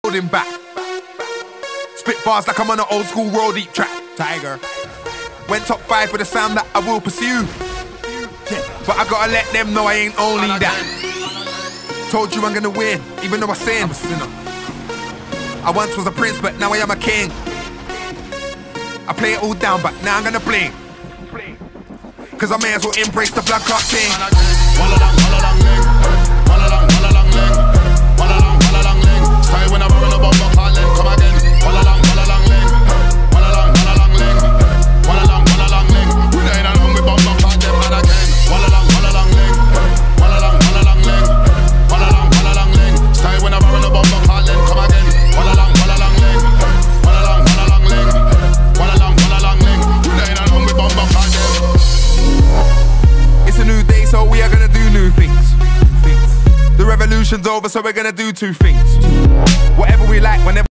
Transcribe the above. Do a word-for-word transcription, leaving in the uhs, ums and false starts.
holding back. Spit bars like I'm on an old school road deep track. Tiger. Went top five for the sound that I will pursue. But I gotta let them know I ain't only that. Told you I'm gonna win, even though I sin. I'm a sinner. I once was a prince, but now I am a king. I play it all down, but now I'm gonna bling. Cause I may as well embrace the blood clot thing. Stay when I'm rolling a bomb, calling, come again. Walla long, walla long ling. Walla long, walla long ling. Walla long, walla long ling. We ain't along with bomb, call them man again. Walla long, walla long ling. Walla long, walla long ling. Walla long, walla long ling. Stay when I'm rolling a bomb, calling, come again. Walla long, walla long ling. Walla long, walla long ling. Walla long, walla long ling. We ain't along with bomb, call them. It's a new day, so we are gonna do new things. The revolution's over, so we're gonna do two things. Whatever